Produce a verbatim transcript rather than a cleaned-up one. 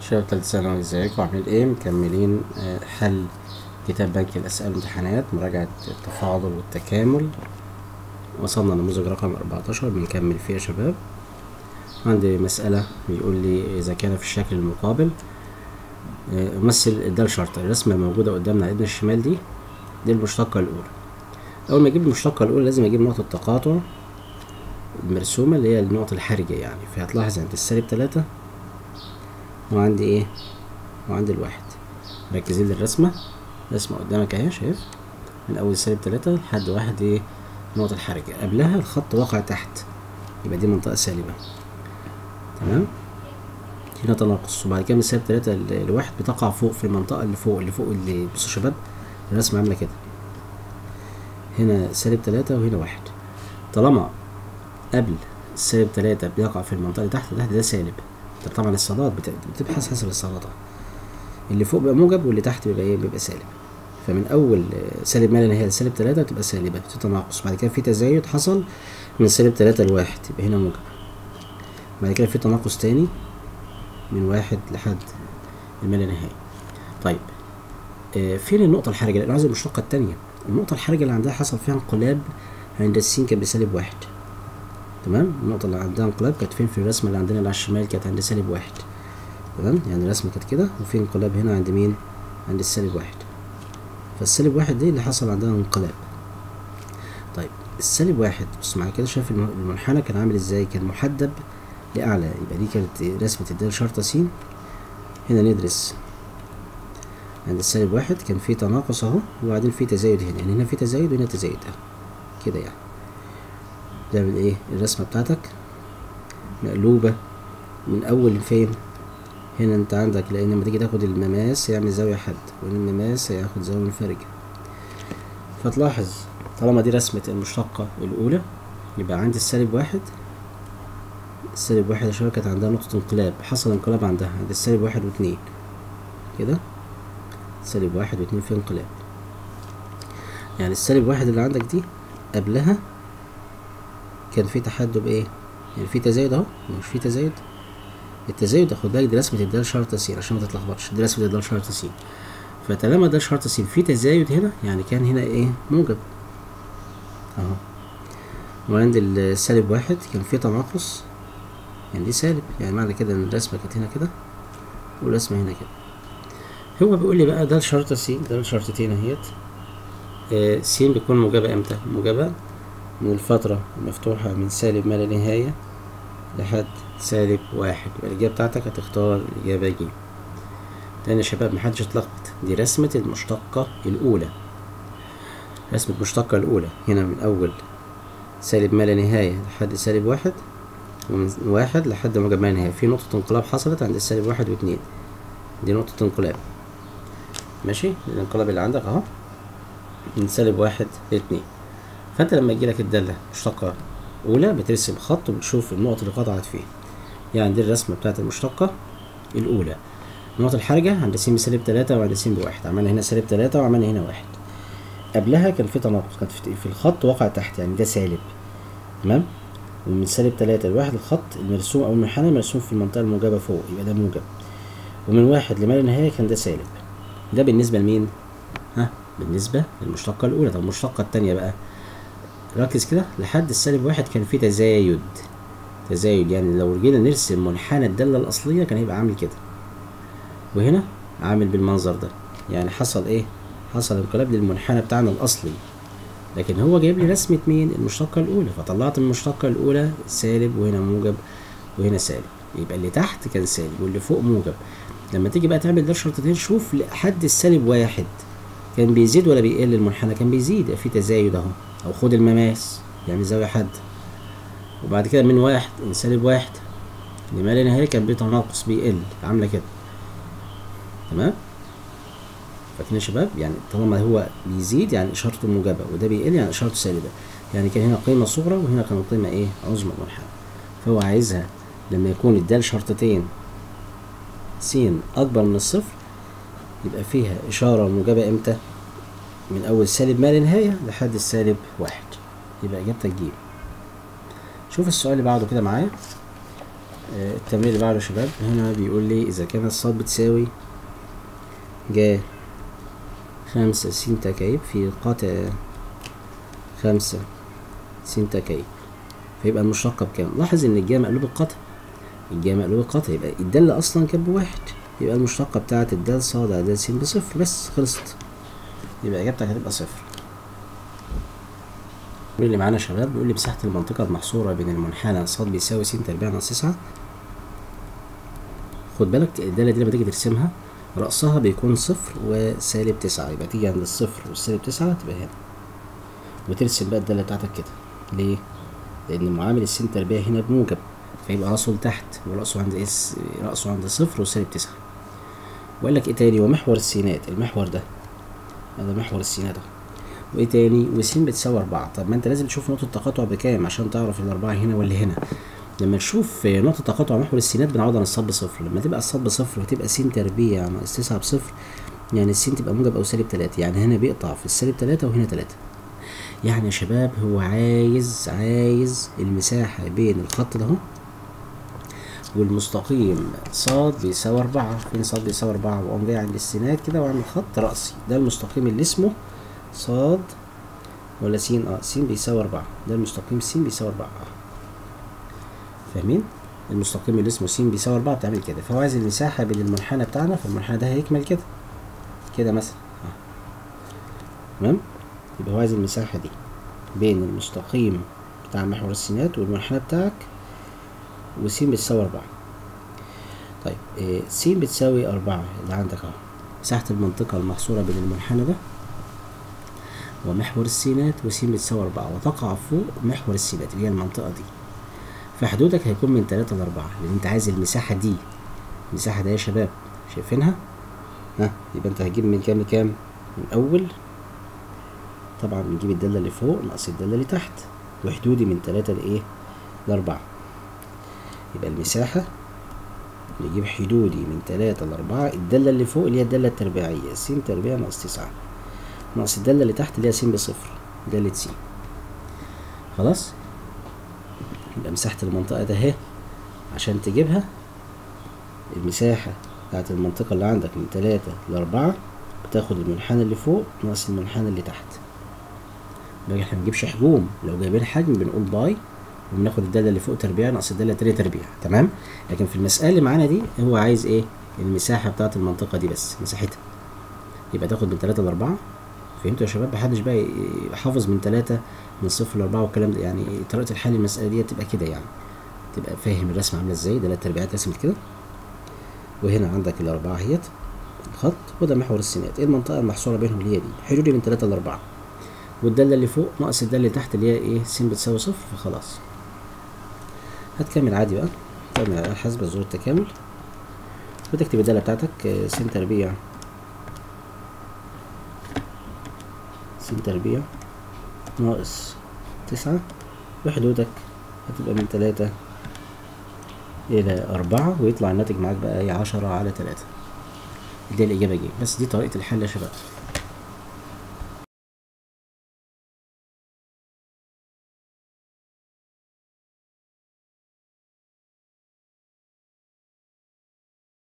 شباب تالتة ثانوي، ازيكم عاملين ايه؟ مكملين آه، حل كتاب بنك الأسئلة والامتحانات، مراجعة التفاضل والتكامل. وصلنا لنموذج رقم أربعتاشر بنكمل فيه يا شباب. عندي مسألة بيقول لي إذا كان في الشكل المقابل آه، مثل ده الشرط. الرسمة الموجودة قدامنا على ايدنا الشمال دي دي المشتقة الأولى. أول ما أجيب المشتقة الأولى لازم أجيب نقطة تقاطع المرسومة اللي هي النقطة الحرجة يعني. فهتلاحظ عند السالب تلاتة وعندي ايه وعندي الواحد. مركزين للرسمة، رسمة قدامك اهي، شايف من اول سالب تلاتة لحد واحد ايه النقطة الحرجة، قبلها الخط واقع تحت، يبقى دي منطقة سالبة. تمام، هنا تناقص، وبعد كده من سالب تلاتة لواحد بتقع فوق في المنطقة اللي فوق اللي فوق اللي بصوا يا شباب الرسمة عاملة كده، هنا سالب تلاتة وهنا واحد. طالما قبل السالب تلاتة بيقع في المنطقة اللي تحت تحت ده سالب. طب طبعا الصادات بتبحث حسب الصادات، اللي فوق بيبقى موجب واللي تحت بيبقى ايه بيبقى سالب. فمن اول سالب ما لا نهايه لسالب تلاتة تبقى سالبه في تناقص، بعد كده في تزايد حصل من سالب تلاتة لواحد يبقى هنا موجب، بعد كده في تناقص تاني من واحد لحد الما لا نهايه. طيب آه فين النقطه الحرجه؟ لان عايز المشتقه التانيه. النقطه الحرجه اللي عندها حصل فيها انقلاب عند السين كانت بسالب واحد. تمام، النقطه اللي عندها انقلاب كانت فين في الرسمه اللي عندنا اللي على الشمال؟ كانت عند سالب واحد. تمام، يعني الرسمه كانت كده وفي انقلاب هنا عند مين؟ عند السالب واحد. فالسالب واحد دي اللي حصل عندها انقلاب. طيب السالب واحد بص معايا كده، شايف المنحنى كان عامل ازاي؟ كان محدب لأعلى، يبقى دي كانت رسمة الدال شرطة س. هنا ندرس عند السالب واحد كان في تناقص اهو، وبعدين في تزايد هنا، يعني هنا في تزايد وهنا تزايد اهو كده، يعني ده ايه الرسمة بتاعتك مقلوبة من أول لفين؟ هنا انت عندك، لأن لما تيجي تاخد المماس يعمل زاوية حد، والمماس هياخد زاوية منفرجة. فتلاحظ طالما دي رسمة المشتقة الأولى يبقى عندي السالب واحد، السالب واحد يا شباب كانت عندها نقطة انقلاب، حصل انقلاب عندها عند السالب واحد واتنين كده، سالب واحد واتنين في انقلاب. يعني السالب واحد اللي عندك دي قبلها كان في تحدب ايه؟ يعني في تزايد اهو، مش في تزايد؟ التزايد خد بالك دي رسمة الدال شرطة س عشان ما تتلخبطش، دي رسمة الدال شرطة س. فطالما ده شرط س في تزايد هنا يعني كان هنا ايه موجب اهو، وعند السالب واحد كان في تناقص يعني دي سالب، يعني معنى كده ان الرسمه كانت هنا كده والرسمه هنا كده. هو بيقول لي بقى ده الشرط س، ده الشرطتين اهيت. آه س بيكون موجبه امتى؟ موجبه من الفتره المفتوحه من سالب ما لا نهايه لحد سالب واحد. يبقى الاجابه بتاعتك هتختار الاجابه ج. تاني يا شباب محدش يتلخبط، دي رسمه المشتقه الاولى، رسمه المشتقه الاولى هنا من اول سالب ما لا نهايه لحد سالب واحد، ومن واحد لحد موجب ما لا نهايه في نقطه انقلاب حصلت عند السالب واحد واتنين، دي نقطه انقلاب. ماشي، الانقلاب اللي عندك اهو من سالب واحد لاتنين. فانت لما يجيلك الداله مشتقه اولى بترسم خط وبتشوف النقط اللي قطعت فيه، يعني دي الرسمه بتاعت المشتقه الاولى. النقطه الحرجه عند س بسالب تلاتة وعند س بواحد، عملنا هنا سالب تلاتة وعملنا هنا واحد. قبلها كان في تناقص، كانت في الخط واقع تحت، يعني ده سالب. تمام، ومن سالب تلاتة لواحد الخط المرسوم او المنحنى مرسوم في المنطقه الموجبه فوق، يبقى ده موجب. ومن واحد لما لا نهايه كان ده سالب. ده بالنسبه لمين؟ ها بالنسبه للمشتقه الاولى. طب المشتقه الثانيه بقى ركز كده، لحد السالب واحد كان في تزايد، تزايد يعني لو جينا نرسم منحنى الداله الاصليه كان هيبقى عامل كده، وهنا عامل بالمنظر ده، يعني حصل ايه؟ حصل انقلاب للمنحنى بتاعنا الاصلي. لكن هو جايب لي رسمه مين؟ المشتقه الاولى، فطلعت من المشتقه الاولى سالب وهنا موجب وهنا سالب، يبقى اللي تحت كان سالب واللي فوق موجب. لما تيجي بقى تعمل ده شرطتين شوف لحد السالب واحد كان بيزيد ولا بيقل المنحنى؟ كان بيزيد، في تزايد اهو، او خد المماس يعني زاويه حد. وبعد كده من واحد من سالب واحد لما لا نهايه كان بيتناقص بيقل، عامله كده. تمام، فاكرين يا شباب؟ يعني طالما هو بيزيد يعني اشارته موجبه، وده بيقل يعني اشارته سالبه، يعني كان هنا قيمه صغرى وهنا كانت قيمه ايه؟ عظمى المنحنى. فهو عايزها لما يكون الدال شرطتين س اكبر من الصفر يبقى فيها اشاره موجبه امتى؟ من اول سالب ما لا نهايه لحد السالب واحد، يبقى اجابتك ج. شوف السؤال اللي بعده كده معايا. آه التمرين اللي بعده يا شباب، هنا بيقول لي إذا كانت ص بتساوي ج خمسة س تكعيب في قطع خمسة س تكعيب، فيبقى المشتقة بكام؟ لاحظ إن الجا مقلوب القطع، الجا مقلوب القطع يبقى الدالة أصلا كانت بواحد، يبقى المشتقة بتاعة الدال ص على د س بصفر، بس خلصت، يبقى إجابتك هتبقى صفر. اللي معانا يا شباب بيقول لي مساحة المنطقة المحصورة بين المنحنى ص بيساوي س تربيع ناقص تسعة. خد بالك الدالة دي لما تيجي ترسمها رأسها بيكون صفر وسالب تسعة، يبقى تيجي عند الصفر والسالب تسعة تبقى هنا، وترسم بقى الدالة بتاعتك كده. ليه؟ لأن معامل الس تربيع هنا بموجب، فيبقى رأسه لتحت ورأسه عند اس رأسه عند صفر وسالب تسعة. وقال لك ايه تاني؟ ومحور السينات، المحور ده هذا محور السينات اهو. وايه تاني؟ وس بتساوي أربعة. طب ما انت لازم تشوف نقطة التقاطع بكام عشان تعرف الأربعة هنا ولا هنا. لما نشوف نقطة تقاطع محور السينات بنعوض عن الص بصفر، لما تبقى الص بصفر وتبقى س تربيع ناقص تسعة بصفر، يعني الس تبقى موجب أو سالب تلاتة، يعني هنا بيقطع في السالب تلاتة وهنا تلاتة. يعني يا شباب هو عايز عايز المساحة بين الخط ده اهو والمستقيم ص بيساوي أربعة. فين ص بيساوي أربعة؟ وأقوم جاي عند السينات كده وأعمل خط رأسي، ده المستقيم اللي اسمه ص ولا س اه س بيساوي أربعة، ده المستقيم س بيساوي أربعة. فاهمين؟ المستقيم اللي اسمه س بيساوي أربعة بتعمل كده، فهو عايز المساحة بين المنحنى بتاعنا، فالمنحنى ده هيكمل كده كده مثلا، تمام؟ يبقى هو عايز المساحة دي بين المستقيم بتاع محور السينات والمنحنى بتاعك، وس بتساوي أربعة. طيب إيه س بتساوي أربعة اللي عندك اهو، مساحة المنطقة المحصورة بين المنحنى ده ومحور السينات، وس بتساوي أربعة، وتقع فوق محور السينات اللي هي المنطقة دي، فحدودك هيكون من تلاتة لأربعة، لأن أنت عايز المساحة دي. المساحة دي يا شباب شايفينها؟ ها، يبقى أنت هتجيب من كام لكام؟ من أول طبعا بنجيب الدالة اللي فوق ناقص الدالة اللي تحت، وحدودي من تلاتة لإيه؟ لأربعة. يبقى المساحة نجيب حدودي من تلاتة لأربعة، الدالة اللي فوق اللي هي الدالة التربيعية س تربيع ناقص تسعة، ناقص الدالة اللي تحت اللي هي س بصفر، دالة س. خلاص؟ يبقى مساحة المنطقة ده اهي، عشان تجيبها المساحة بتاعت المنطقة اللي عندك من تلاتة لأربعة بتاخد المنحنى اللي فوق ناقص المنحنى اللي تحت. بقى احنا منجيبش حجوم، لو جايبين حجم بنقول باي وبناخد الدالة اللي فوق تربيع ناقص الدالة التانية تربيع، تمام؟ لكن في المسألة اللي معانا دي هو عايز ايه؟ المساحة بتاعت المنطقة دي بس، مساحتها. يبقى تاخد من تلاتة لأربعة. فهمتوا يا شباب؟ محدش بقى يحافظ من تلاتة من صفر لأربعة والكلام ده، يعني طريقة الحل المسألة دي تبقى كده، يعني تبقى فاهم الرسمة عاملة ازاي، دالة تربيعات رسمت كده، وهنا عندك الأربعة اهيت الخط، وده محور السينات، ايه المنطقة المحصورة بينهم اللي هي دي، حدودي من تلاتة لأربعة، والدالة اللي فوق ناقص الدالة اللي تحت اللي هي ايه؟ س بتساوي صفر، فخلاص. هتكمل عادي بقى، تعمل على حسب ظروف التكامل، وتكتب الدالة بتاعتك س تربيع س تربيع ناقص تسعة، وحدودك هتبقى من تلاتة إلى أربعة، ويطلع الناتج معاك بقى ايه؟ عشرة على تلاتة. دي الإجابة جيم. بس دي طريقة الحل يا شباب.